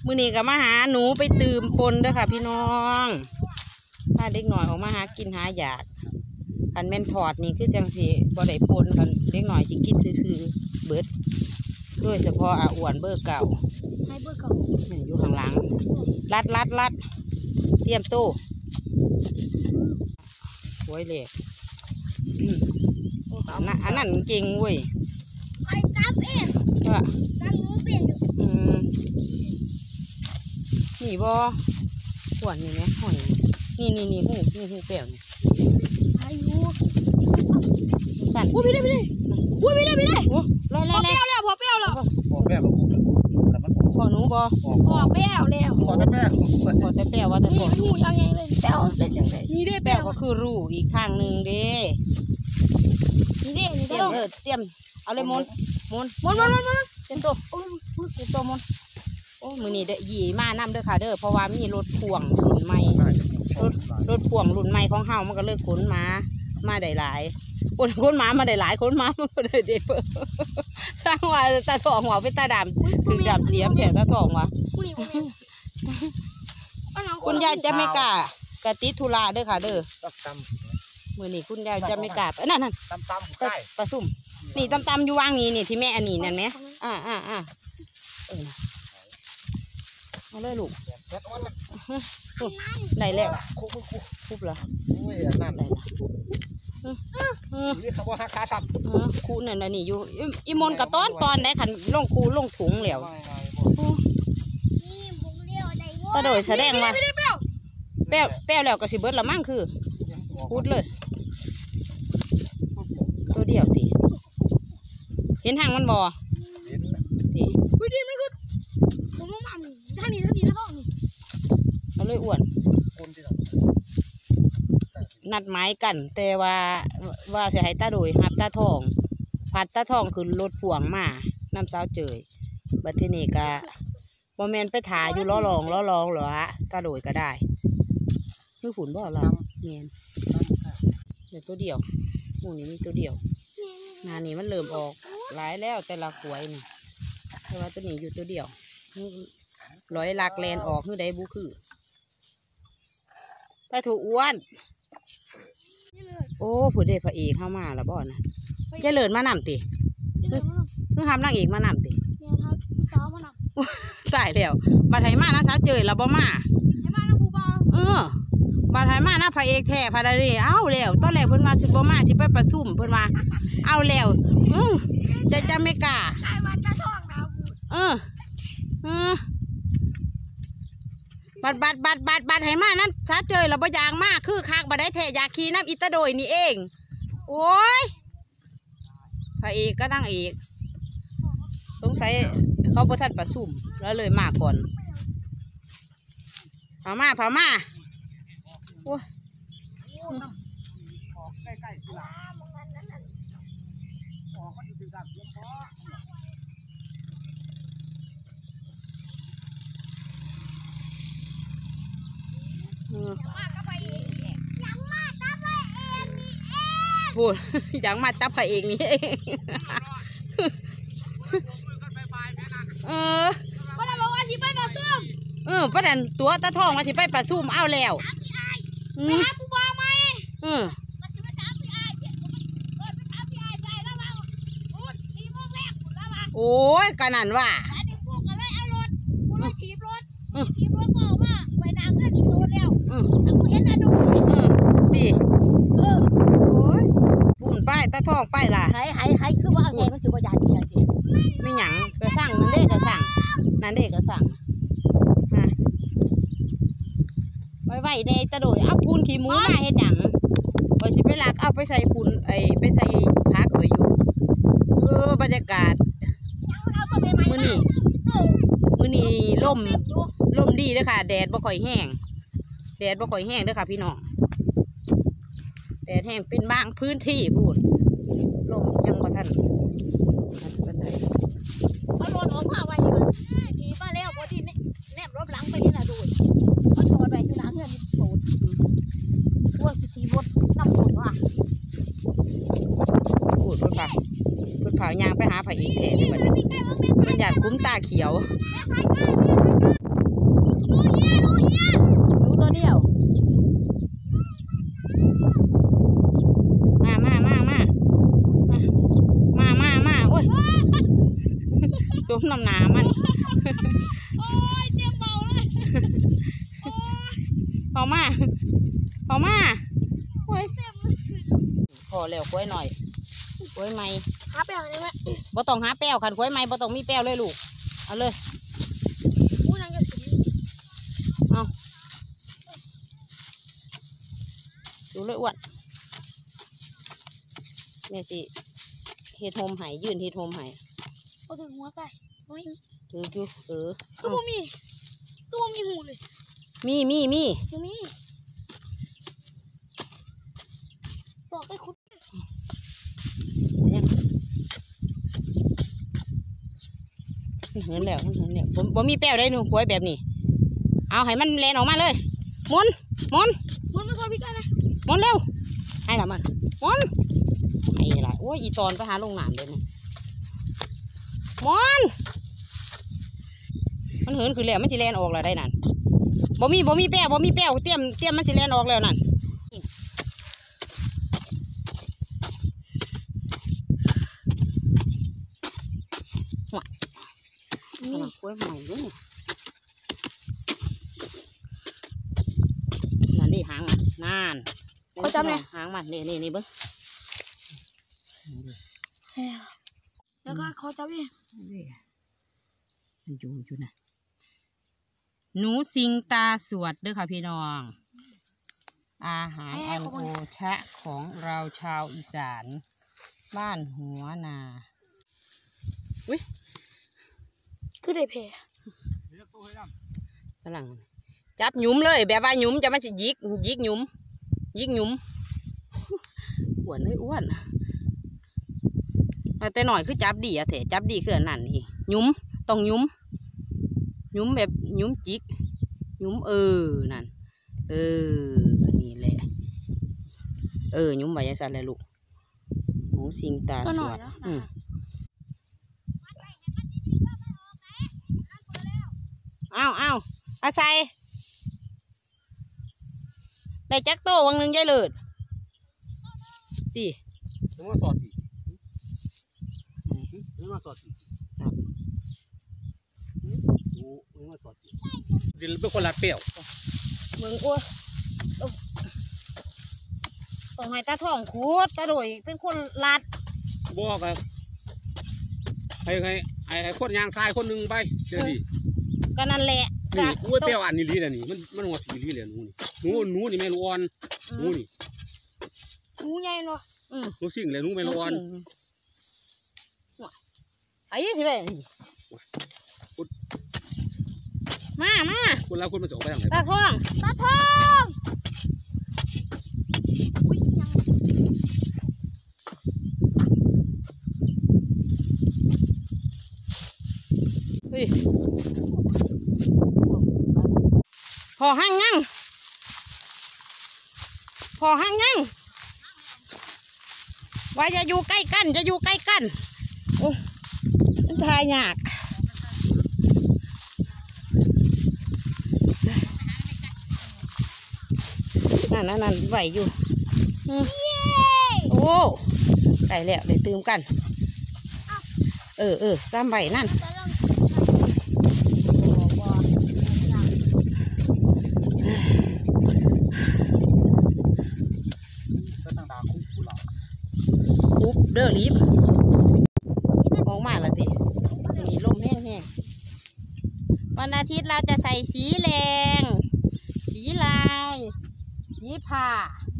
มื้อนี้ก็มาหาหนูไปตื่มปนเด้อค่ะพี่น้องพาเด็กหน่อยออกมาหากินหาอยากคันแม่นถอดนี่คือจังสิบ่ได้ปนกันเด็กหน่อยสิกินซื่อๆเบิดโดยเฉพาะอ้วนเบอร์เก่าให้เบอร์เก่าอยู่ข้างหลังลัดเตรียมตู้โวยเลยอันนั้นจริงเว้ยไอ้ตับเองว่าตับหนูเป็นนี่บ่ขวดนี่ไหมหอยนี่หูเปรี้ยวนี่อายุสั่นไม่ได้โอ้ไล่พอเปรี้ยวแล้วพอแป้งพอหนูบ่พอเปรี้ยวแล้วพอแต่แป้งพอแต่แป้วว่าแต่พอหูยังไงเลยแป้วเป็นยังไงนี่ได้แป้วก็คือรูอีกทางหนึ่งเด้นี่เตรียมเอาเลยมนเตรียมตัวมนโอ้มือนี่เด้ยี่มาน้ำเด้อค่ะเด้อเพราะว่ามีรถพ่วงรุ่นใหม่รถพ่วงรุ่นใหม่ของเฮามันก็เลยขนมาได้หลายคนมาได้หลายคนมาได้เด็กสร้างว่าตาทองหัวเป็นตาดำถึงดำเสียมแผ่ตาทองวะคุณยายจะไม่กล้ากะติดธุระเด้อค่ะเด้อมือนี่คุณยายจะไม่กล้านั่นปลาซุ่มนี่ตำอยู่ว่างนี่ที่แม่อันนี้นั่นไหมเอาเลยลูกได้แล้วคุบเหรอนั่นนี่เขาบอกหักขาสับคูนั่นนี่อยู่อีมนกับตอนได้ขันลงคูลงถุงแล้วตาโดยแสดงว่าแป้วแล้วก็สิเบิดละมั่งคือพูดเลยตัวเดียวสิเห็นทางมันบ่ดิมันก็ผมมันท่านี้นะพ่อนี่เอาเลยอ้วนนัดหมายกันแต่ว่าจะให้ตาโดยหับตาทองพัดตาทองคือรถพ่วงมาน้ำสาวเจยบัดทีนี้ก็โมเมนไปถ่ายอยู่ล้อลองเหรอตาโดยก็ได้คือฝุ่นบ่เราเมียนเดี๋ยวตัวเดียวหมูนี้มีตัวเดียวนานี่มันเริ่มออกหลายแล้วแต่ละขวยนี่แต่ว่าตัวนี้อยู่ตัวเดียวร้อยลักแลนออกคือได้บุคือไปถูกอ้วนโอ้ผู้เดชพระเอกเข้ามาแล้วบ่นะจะเลิศมานำติคือทำนางเอกมานำติตายแล้วบาดไทยมานะสาวเจยเราบ่มาบาดไทยมานะพระเอกแท้พระดารีเอาแล้วตอนแรกเพิ่นมาสิบ่มาสิไปประชุมเพิ่นมาเอาแล้วจะไม่กล้าบัดให้มานั้นสาวเจยเราบ่อยากมาคือคักบ่ได้แท้อยากขี่น้ำอิตาโดยนี่เองโอ้ยพระเอกก็นั่งเอกสงสัยเขาบ่ทันประชุมแล้วเลยมาก่อนพามาโอ้ยพูดอย่างมาตับพระเอกนี่เองก็เราบอกว่าสิไปปลาส้มประเด็นตัวตาทองว่าสิไปปลาซุ่มเอาแล้วไปหาผู้บ่าวไหมโอ้ยกันนั่นว่าดีพูนป้ายตาทองป้ายล่ะให้คือว่าเอาใจมันถือว่าหยาดเมียสิมีหยังกระสั่งนั่นเด็กกระสั่งไว้ในตะโดยเอาพูนขี้หมูมาเฮ็ดหยังพอสิไปลักเอาไปใส่พูนไปใส่ผักไว้อยู่บรรยากาศมื้อนี้ลมดีเด้อค่ะแดดบ่ค่อยแห้งเด้อค่ะพี่น้องแดดแห้งเป็นบางพื้นที่พูดลมยังบ่ทันเป็นไดเอารถออกมาไว้อยู่ขี่มาแล้วพอดีแนบรถหลังไปนี่น่ะดูมันถอดไปอยู่หลังเงินโสดพวกสิรถน้ำฝนว่ะพูดรถเผายางไปหาไผ่อีกแท้มันหยาดคุ้มตาเขียวแล้วกล้วยหน่อยกล้วยใหม่หาแป้งได้ไหมบ่ต้องหาแป้วคันกล้วยใหม่บ่ต้องมีแป้วเลยลูกเอาเลยอู้นั่งจะสีดูเลยอ้วนแม่สิเฮ็ดโฮมไห้ยืนเฮ็ดโฮมไห้เอาถึงหัวไก่โอ้ยถืออยู่ก็บ่มีหูเลยมีบ่มีบอกให้คุณเหินแล้วบ่มีแป้วได้หนูกล้วยแบบนี้เอาให้มันแลนออกมาเลยหมุนมันไม่ค่อยพิการนะหมุนเร็วให้ละมันหมุนไอ้ละโอ้ยอีตอนไปหาลงน้ำเลยนี่หมุนมันเหินคือแล้วมันสิแลนออกแล้วได้นั่นบ่มีแป้วเตรียมมันสิแลนออกแล้วนั่นนี่กล้วยใหม่ด้วยนั่นดิหางมันนั่นเขาจำเนี่ยหางมันนี่เบิ้งแล้วก็เขาจับนี่มันอยู่นะหนูสิงตาสวดเด้อค่ะพี่น้องอาหารอันโอชะของเราชาวอีสานบ้านหัวนาอุ้ยคือได้แพ้ฝรั่งจับหยุมเลยแบบว่าหยุมจะมันจะยิกหยุมอ้วนเลยอ้วนแต่หน่อยคือจับดีอะเถอะจับดีคืออันนั้นนี่หยุมต้องหยุมแบบหยุมจิกหยุมนั่นนี่แหละหยุมใบยาสันเลยลูกหนูสิงตาสวดเอาอาศัยได้จักโตวังหนึ่งยายเลิศดิมาสอดอีมาสอดอีมาสอดดินเป็นคนละเปรี้ยวเมืองอ้วนต้องให้ตาทองขูดตาโดยเป็นคนลัดบอกไปให้คนยางทรายคนหนึ่งไปเดี๋ยวดิก็นั่นแหละนี่กูเปรี้ยวอันนี้ลีนะนี่มันหัวสีลีเลยหนูนี่ไม่รู้อ่อนหนูนี่หูใหญ่เนาะหนูสิ่งเลยหนูไม่รู้อ่อนไอ้สิเว้ยมาคนละคนมาส่งไปทางไหนตาทองอุ้ยยังเฮ้ยพอห้างยังว่าจะอยู่ใกล้กันโอ้ทายยากนั่นไหวอยู่โอ้ไก่แล้วเลยตื่มกันตามใบนั่นคุบเด้อลิฟมองมาแล้วสิมีลมแห้งวันอาทิตย์เราจะใส่สีแรงสีลายสีผ้า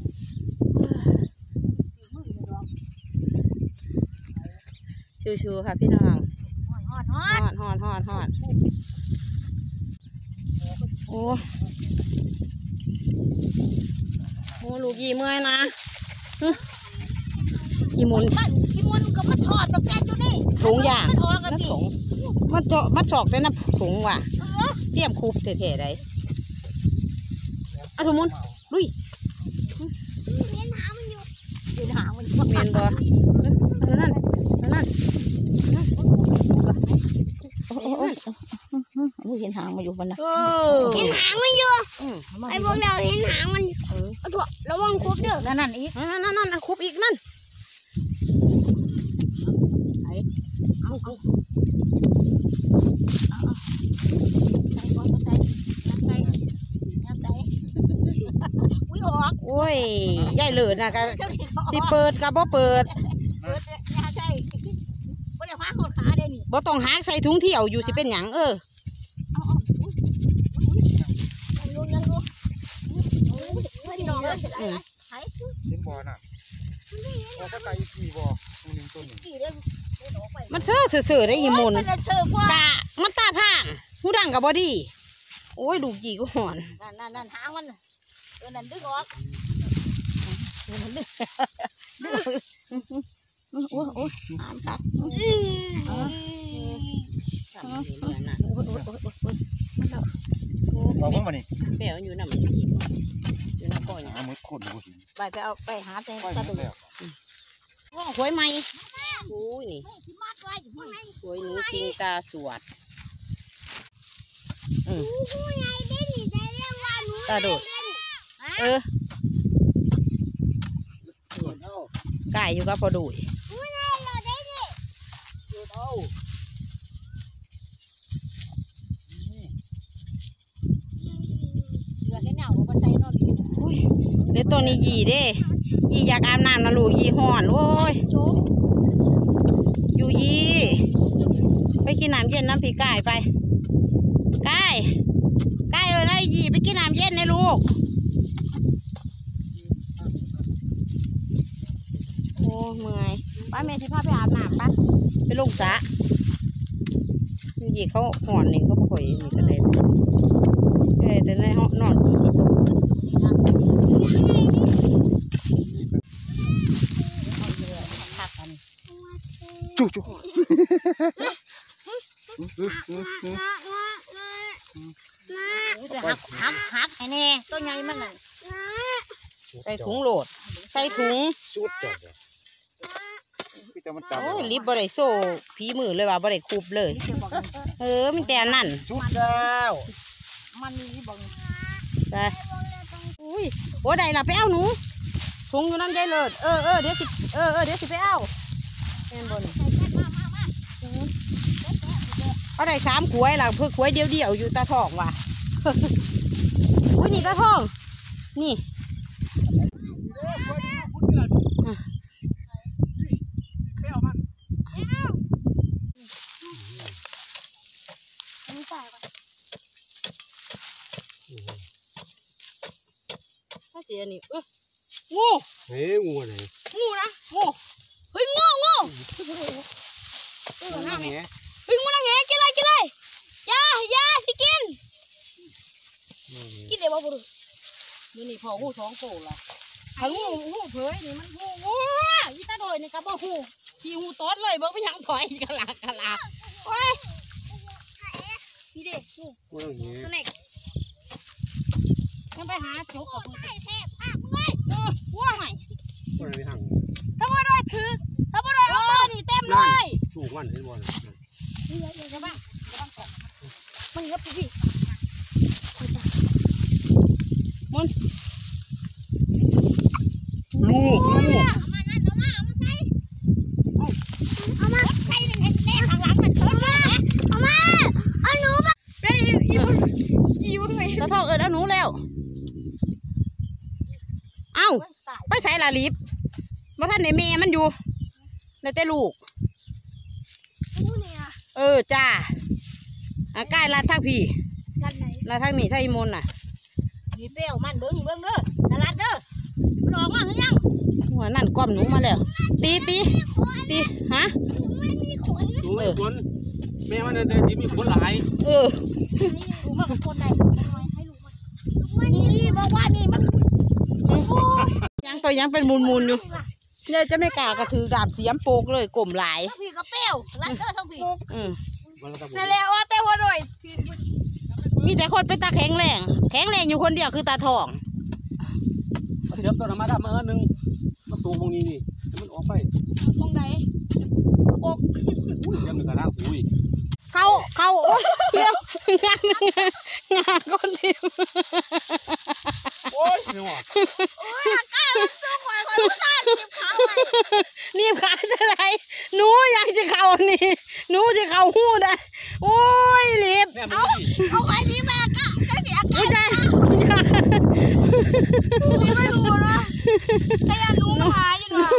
ชูค่ะพี่น้องฮอดโอ้ลูกยี่เมื่อยนะอีมุนก็มาทอดตะแกรงอยู่นี่ถุงยางมันออกกันสิมันสอกได้นะถุงว่ะเตรียมคูบเท่ๆได้เอาสมุนลุยเห็นหางมันอยู่เมนบ่นั่นเห็นหางมันอยู่บนนั้นเห็นหางไอ้พวกเราเห็นหางมันเอาถั่วระวังคุบเด้อนั่นอีกนั่นคูบอีกนั่นเอาใส่อุ้ยออกโอ้ยยายเหลือนะก็สิเปิดกับบ่เปิดเปิดยาใจบ่ได้พาคนขาได้นี่บ่ต้องหาใส่ถุงเที่ยวอยู่สิเป็นหยังเอายังดูพี่น้องเลยไเห็นบ่น่ะบ่ก็ไก่กี่บ่ตัวนึงตัวนึงกี่เด้อมันเสื่อได้อีมุนมันเชิญพวกกะมันตาพางหูดังกับบอดี้โอ้ยลูกจีก็หอนนั่นหางมันนั่นดึงออกโอ้ยหามครับเอาบ่มานี่แมวอยู่น่ะมันอยู่น่ะก่อนหามือคนบ่สิไปเอาไปหาแต่ไปกระดูกแล้วว่าหวยไหมโอ้ยนี่ที่มัดไว้หวยหนูชิงตาสวดตาโดดไก่อยู่กับพอดุยเหลือแค่เหงาก็ใส่นอนเดี๋ยวตัวนี้ยีเด้ยีอยากอาบน้ำนะลูกยีห่อนโอ้ยอยู่ยีไปกินน้ำเย็นน้ำผีไก่ไปไก่นะยีไปกินน้ำเย็นนะลูกโอ้เมื่อยป้าแม่ที่พาไปอาบน้ำปะไปลงสระยีเขาห่อนนี่เขาบ่ค่อยนี่ก็เลยแต่ในห้องนอนขี้ตกจู่จู่หักไอ้นี่ตัวใหญ่มันน่ะใส่ถุงโหลดใส่ถุงสุดจัดพี่จะมันจับโอ้ยลิบบริโซ่ผีมือเลยว่าบริคูบเลยมีแต่นั่นสุดแล้วมันมีบอกไปอุ้ยโอ้ใดล่ะไปเอาหนูถุงอยู่นั่นใจเลยเดี๋ยวสิเดี๋ยวสิไปเอาแม่นบนเอาได้3 ขวดล่ะเพื่อขวดเดียวอยู่ตาทองว่ะอุ้ยนี่ตาทองนี่ถ้าเสียนี่งูเฮ้ยงูอะไรงูนะงูเฮ้ยงูงูแหเฮ้ยงูนั่งแหกินเลยยาสิกินเดี๋ยวบ่บุรุษนี่พองู2 โตละถ้างูเผยนี่มันงูยี่ตาโดยนี่ก็บ่หูพี่หูต้นเลยบ่ไปยังถอยกะลาโอ้ยนี่เด้งูงูแหสเน็กยังไปหาโจกกับเพื่อนแทบภาคมึงเลยว้ายงูอะไรห่างถ้าบ่ได้ถึกถ้าบ่ได้นี่เต็มเลยถูกมันเห็นบ่จะบ้างมันยับพี่ลูกเอามานั่นเอามาใส่หนึ่งให้แม่ข้างหลังมันชนมาเอามาเอาหนูมาได้อยู่ไงตะทองเอาหนูแล้วเอ้าไปใส่ละลิฟบ่ท่านได้แม่มันอยู่ได้แต่ลูกจ้าใกล้ลาดทักพี่กันไหนลาดทักมีไทยมนน่ะมีเปรี้ยวมันเบิ้งเด้อตลาดเด้อมันออกมาหรือยังหัวนั่นก้อมหนูมาแล้วตีฮะดูไม่ขนแม่มันเดินที่มีขนหลายลูกมันคนไหนให้ลูกมันนี่บอกว่านี่มันยังเป็นมูลอยู่เนี่ยจะไม่กล้ากระถือดาบเสียมโปกเลยกลมหลายทั้งพี่ก็เปรี้ยวรัดเด้อทั้งพี่นั่นแหละว่าแต่ว่าหน่อยมีแต่คนไปตาแข็งแรงอยู่คนเดียวคือตาทองเสียบตัวน้ำมาดำมานึงมาสูงตรงนี้นี่มันออกไปตรงไหนเสียบหนึ่งกระด้างอุ้ยเขาโอ้ยเร็วงานคนเดียวโอ้ยนี่หว่ารีบขาจะไรหนูอยากจะเข่านี่หนูจะเข่าหูได้โอ้ยรีบแม่มันดีเอาไว้นี่แม่ก็จะเสียไม่ได้ไม่รู้นะแต่ยันรู้มาหาอยู่นะ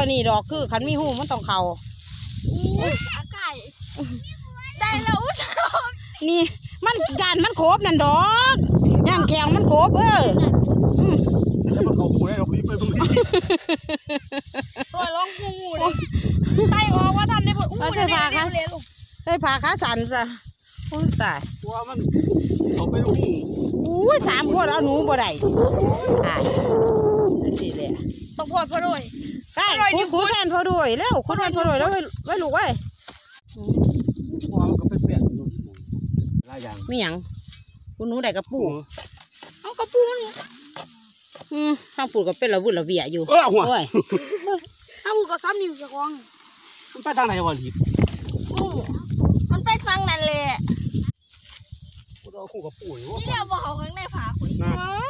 นี้ดอกคือขันมีหูมันต้องเข่าอากาศได้แล้วนี่มันยันมันโคบนั่นดอกยันแข็งมันโคบแล้วมันเขาหูได้เรารีบไปตรงนี้ตัวร้องงูเลยไต่ออกว่าทันได้หมดอู้เลยเลยลูกใส่ผ้าขาสันจ้ะโอ้ยตายว่ามันเขาไปดูหูอุ้ย3 คนเอาหนูบ่ได้ตายสิเลยต้องพอดพอด้วยใกล้คุดแทนพอด้วยแล้วคุดแทนพอด้วยแล้วไว้ลูกไว้ว่ามันก็เป็นเปลี่ยนอยู่หลายอย่างมีหยังคุณหนูได้กระปูเอากระปูนข้าวปูก็เป็นละวุ่นละเวียอยู่หัวโอ้ยเอาหูกับซ้ำนิ้วจะกองมันไปทางไหนวะทีมันไปฟังนั่นแหละเราคู่กับปู่อยู่นี่เดี๋ยวบอกเขาข้างในผาคุย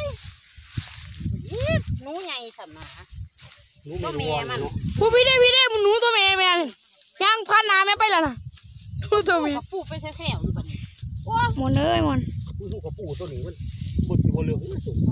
หนูใหญ่สำนาหนูแม่มันผู้พี่ได้มันหนูตัวแม่ย่างพันนาแม่ไปแล้วนะหนูตัวแม่กระปูไปแค่ๆอยู่บัดนี้หมดเลยหมดคู่กับปู่ตัวนี้มันบดสิบเหลืองมันสูง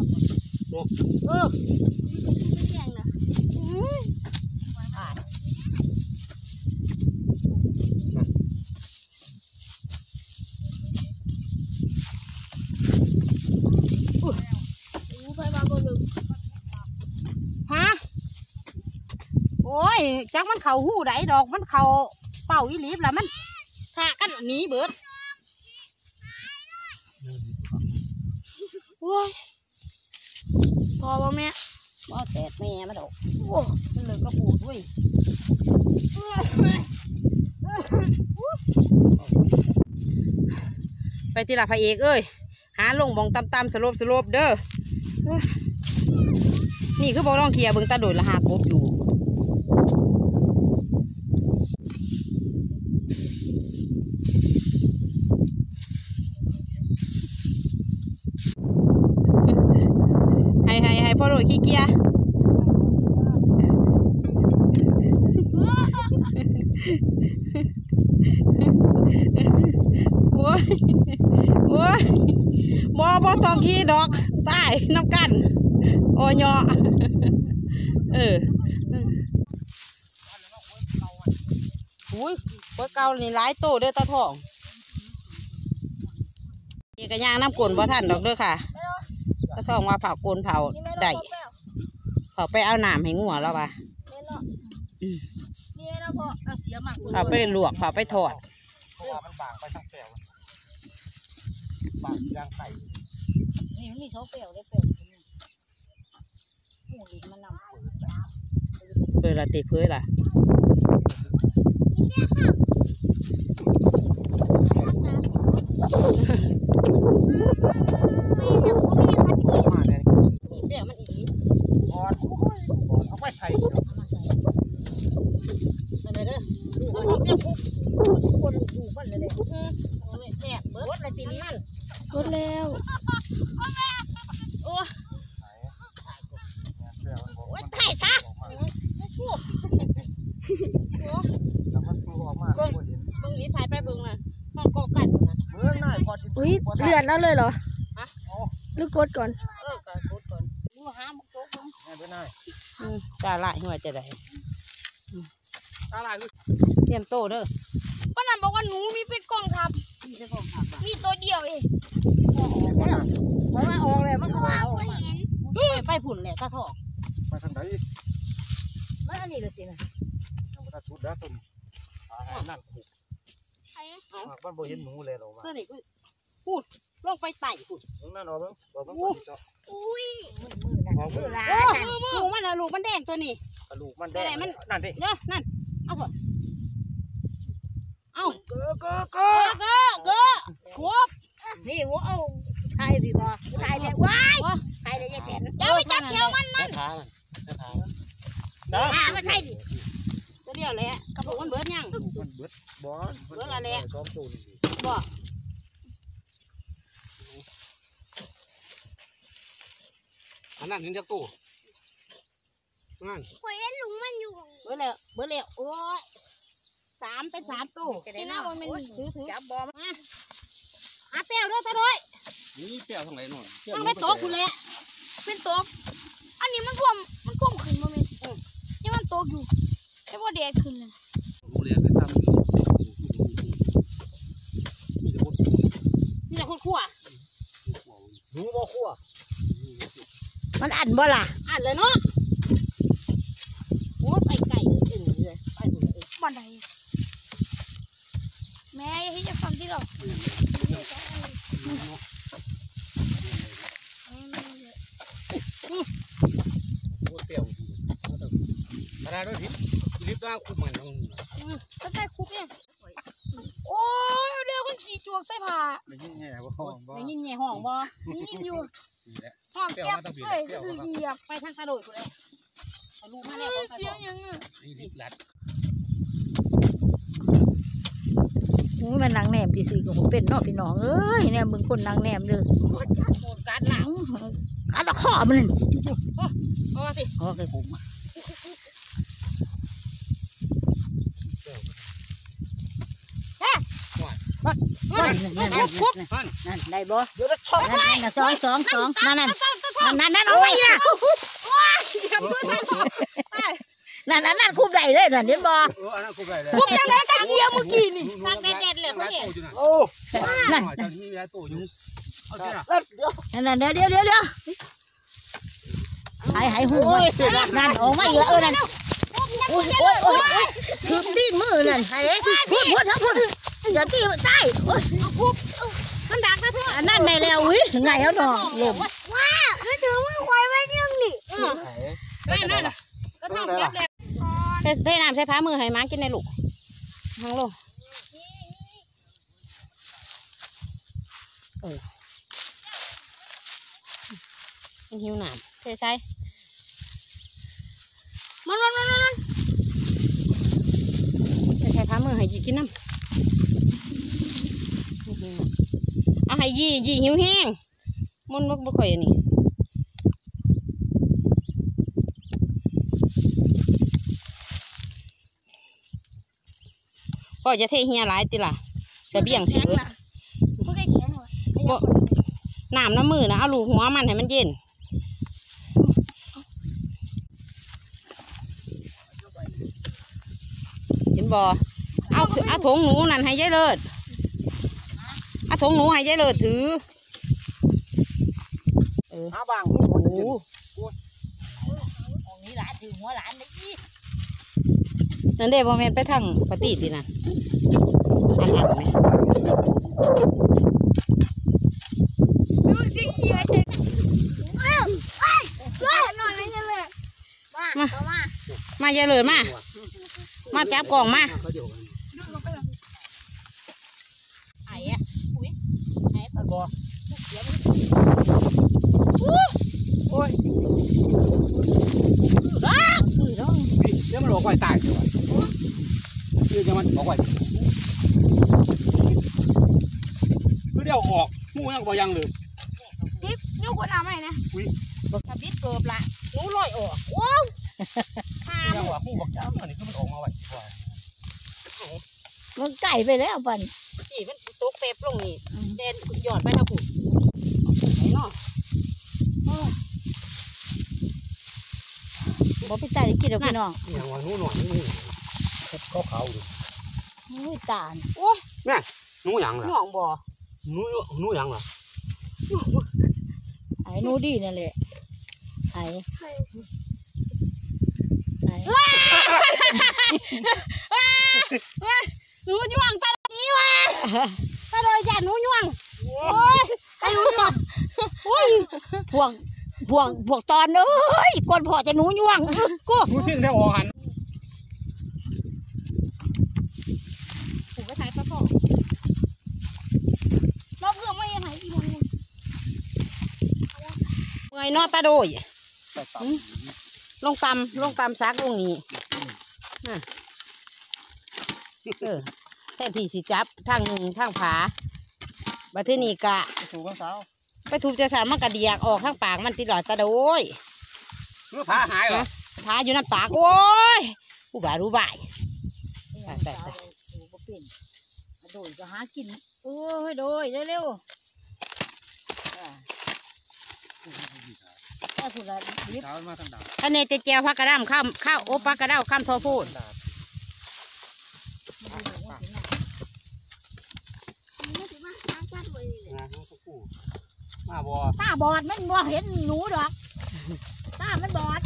ฮะโอ้ยจักมันเข่าหูไดดอกมันเข่าเป่าอีหลีบแล้วมันท่ากันหนีเบิดโอ้ยพอป่ะแม่บ่แตกแม่มันดอกโอ้มันเลยกระปูด้วยไปที่ละพระเอกเอ้ยหาลงบองตำๆสลบเด้อนี่คือบ่ต้องเคลียร์เบิ่งตาโดยละหากบอยู่ให้พ่อโดยขี้เกียจโอ้ยบ่ต้องขี้ดอกตายน้ำกันโอ้ยออุ้ยเมื่อเก่านี่หลายโตเด้อตาทองนี่กระย่างน้ำกลนบ่ทันดอกเด้อค่ะตาทองว่าเผาโกนเผาได้เขาไปเอาหนามให้งัวแล้วป่ะนี่นะพ่อเสียมากเผาไปลวกเผาไปทอดเพราะว่ามันบางไปทั้งแถวบางยางไก่นี่มันมี2 เปลวได้เปลวหมูลิ้นมันนำเปิดละติเพื่อละมาเลยนี่เปรี้ยวมันอีกอ่อนเอาไปใส่อะไรเด้อคนดูมันเลยแซ่บเบิดเลยทีนี้มันกดแล้วโอ้โอ้ยถ่ายซะแล้วมันตัวออกมาเห็นเบิ่งนี้ถ่ายไปเบิ่งน่ะห้องกอกันน่ะเมื่อหน้าพอชิ้นอุ้ยเลือนแล้วเลยเหรอฮะหรือกดก่อนก็กดก่อนดูหามันโตกแม่ด้วยหน้าจ้าละหัวจะได้อะไรลูกเตรียมโตเด้อป้านันบอกว่าหนูมีเป็นกล่องครับนี่จะของหักมีตัวเดียวเองเพราะว่าออกเลยมันก็เอาออกมาไปผุ่นแหละตาทองไปทางไหนมันอันนี้เลยสินะยังไม่ทันชุดแล้วต้นนั่นขุกบ้านโบเห็นหนูเลยหรอวะตัวนี้ก็พูดลงไปไต่พูดนั่นเอาเบิ้งเอาเบิ้งเอาเบิ้งอุ้ยเอาเบิ้งลูกมันอะลูกมันแดงตัวนี้ลูกมันแดงนั่นดิเด้อนั่นเอาเถอะเอาเก้อครบนี่หัวเอาไทยสิบ่ไทยเลยว้ายไทยเลยยายแตนเดี๋ยวไปจับแถวมันแม่ขามันแม่ขามาไทยดิตัวเดียวเลยกระปุกมันเบิดยังมันเบิดบอลซ้อมตูนบ่อันนั้นเห็นจากตู้นั่นข่อยเห็นลุงมันอยู่เบิดแล้วโอ้ย3เป็น3ตู้จะได้น่ามันมีถือจับบอมมาหาแป้วเด้อตาด้วยนี่เปรี้ยวทางไหนหน่อยต้องไปโต๊ะคุณแหละเป็นตัวอันนี้มันท่วมขึ้นมาเมนนี่มันโตอยู่อ้บ่แดดขึ้นเลยโรงเรียนไปทำมีแต่คนนี่แหละคนขั่วหนูบ่คั่วมันอันบ่ล่ะอ่านเลยเนาะโอ้ไปไก่เลยอื่นเลยไปดูเลยบ่ได้แม่ให้จะฟังที่หรอกโอ้เตี้ยวดีอะไรด้วยทิลิฟต์ต้องคุมมันต้องก็ใกล้คุบเนี่ยโอ้ยเดี๋ยวคนขี่จวกใส่ผ้าได้ยินแง่บ่ห้องบ่ได้ยินไงห้องบ่นี่อยู่นี่แหละห้องแก๊บเอ้ยก็ถือเหยียบไปทางตะโดยกูเลยเอาลูกมาแล้วเสียงยังอ่ะนี่ลิฟต์ลัดมันนางแหนมที่ซื้อของเป็นเนาะพี่น้องเอ้ยเนี่ยมึงคนนางแหนมเลยโดนการหลังขาดข้อมันเอาสิโอเคผม นั่นได้บ่เดี๋ยวจะช็อตนั่นสองนั่นเอาไปนะนั่นคุบได้เลยนั่นเห็นบ่อันนั้นคุมได้เลยคุบยังไงกันเยี่ยเมื่อกี้นี่สร้างแดดเลยเขาเนี่ยโอ้นั่นเจ้านี่แล้วตัวอยู่เอาสินะนั่นเดี๋ยวหายหูนั่นออกมาอีกแล้วนั่นโอ้ยคือตีนมือนั่นหายพูดทั้งพูดอย่าตีใต้มันดังนะเพื่อนนั่นในแล้ววิไงเอาหนอลมว้าไม่ถึงไม่ควายไม่ยังนี่นั่นก็ทำแดดเทน้ำใช้ผ้ามือให้ม้ากินในลูกทั้งโลหิวน้ำใช่มันใช้ผ้ามือให้กินน้ำเอาให้ยี่หิวแห้งมันบ่ค่อยนี่ก็จะเทเฮียหลายติล่ะจะเบี่ยงสิเบิดน้ำน้ำมือนะเอาลูกหัวมันให้มันเย็นเห็นบ่เอาถุงหนูนั่นให้ยายเลิศเอาถุงหนูให้ยายเลิศถือหาบางโอ้โหของนี้หลานถือหัวหลานนี่นั่นเด้บ่แม่นไปทางปฏิดินะอันไหมมึงสิยี่ให้ใช่หน่อยไม่ใช่เลยมายายเลิศมาจับกล่องมาไอ้อะอุ้ยไอ้ปะบ่โอ้ย เดี๋ยวมันออกไว้ตายเลยวะเดี๋ยวมันออกไว้คือเดี๋ยวออกงูยังบ่ยังเลยทิปนิ้วกูน้ำไหมนะถ้าบิดเกิบละหนูลอยออกว้าวยังว่างูบักจังอันนี้คือมันออกมาไว้ก่อนมันไก่ไปแล้วปันจีมันตกเป๊บลงนี่เด่นหยอดไปทางขุ่นไหนเนาะบอกไปใต้กินเอาพี่น้องอย่างว่างูหน่อยงูขาวๆดูอุ้ยตาลงูหยังล่ะหนองบ่งูหยังล่ะไอ้นูดีนั่นแหละไอ้หนูย่วงตาดีว่ะตาโดยยันหนูย่วงโอ้ยไอ้หนูย่วงพวกตอนเอ้ยกวนพอจะหนูย่วงกูงูซิ่งได้ออกหันผูกกระถายตะพ่อเราเพื่อไม่ให้อีกอย่างนึงเมื่อยนอตาโดยลงตำซักลงนี้แทนที่สิจับทางหนึ่งทางผาบัดทีนี้กะสู่กันสาวไปทุบจะสามมันกระเดียกออกข้างปากมันติดหลอดตาโดยงูผาหายเหรอผาอยู่น้ำตากโอ้ยผู้บ่ารู้บ่ายโดยจะหากินโอ้ยโดยเร็วถ้าสุดละรีบสาวมาทางดาวอันนี้จะเจียวผักกระด้ามข้าวอบผักกระเด้าข้ามทอพูดดาบงาทั้งคู่มาบ่ตาบอดมันบ่เห็นหนูดอกตามันบอด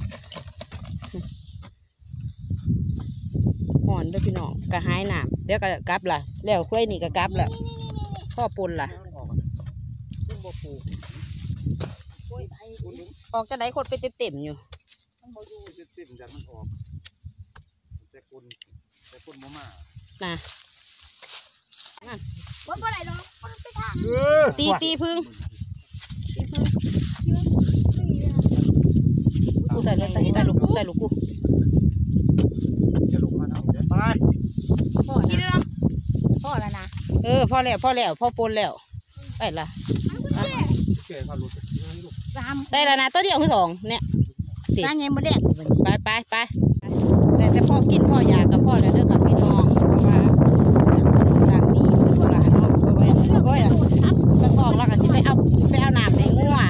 ห่อนเด้วยพี่น้องกระหายน้ำเดี๋ยวก็กลับล่ะแล้วค่อยนี่ก็กลับละพ่อปนล่ะมันออกมันบ่ปลูกออกจะได้คนไปเต็มๆอยู่มันบ่อยู่เต็มๆจากมันออกแต่คนบ่มานะว่าบ่ได้ดอกมันไปทางตีพึ่งกูใส่เลยใส่ลูกกูใส่ลูกกูจะลุกมาเอาเดี๋ยวไปพ่อนะพ่อแล้วนะพอแล้วพ่อปนแล้วไปละเจ๋พาลุกตามได้แล้วนะตัวเดียวคือสองเนี่ยตาเงี้ยบ่แดกไปแต่พ่อกินพ่ออยากกับพ่อแล้วเด้อกับพี่น้องว่าต่างดีลูกหลานเนาะไปไว้ตะทองแล้วก็สิไปเอาน้ำในงัว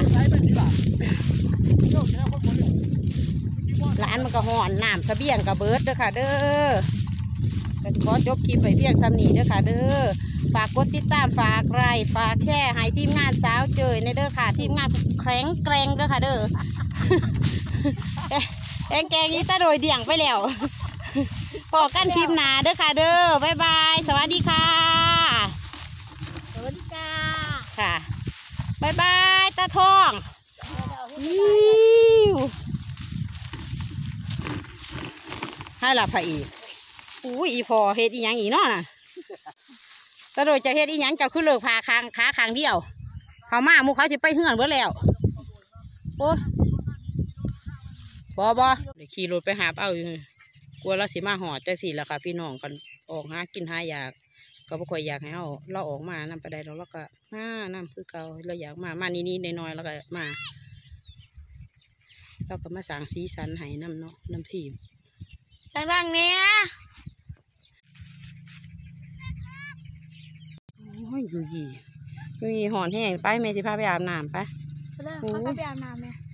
หลานมันก็ห่อนน้ำเสบียงกับเบิร์ดเด้อค่ะเด้อก็ขอจบคลิปไปเพียงซ้ำนี้เด้อค่ะเด้อฝากกดติดตามฝากไลค์ฝากแชร์ให้ทีมงานสาวเจยในเด้อค่ะทีมงานแข็งแกร่งเด้อค่ะเด้อ แกงนี้ตาโดยเดี่ยงไปแล้วพอกันคลิปหนาเด้อค่ะเด้อบ๊ายบายสวัสดีค่ะสวัสดีจ้าค่ะบ๊ายบายตาทองยิวให้หลับพระอีกอุ้ยอีพอเฮ็ดอีหยังอีเนาะน่ะตาโดยจะเฮ็ดอีหยังเจ้าคือเลิกพาขาข้างเดียวเขามาหมูเขาจะไปเฮือนเบิดแล้วโอ้บเดี๋ยวขี่รถไปหาเอาอยู่กลัวเราสิมาหอดแต่สิละค่ะพี่น้องกันออกหากินหาอยากก็บ่ค่อยอยากให้เราออกมานำไปได้เราก็น้ำคือเก่าเราอยากมานี่น้อยๆแล้วก็มาเราก็มาสั่งสีสันให้น้ำเนาะน้ำทีมต่างๆเนี้ยโอ้ยอยู่ยี่หอนแห้งไปแม่สิพาไปอาบน้ำไปไปเลยเขาก็ไปอาบน้ำเลย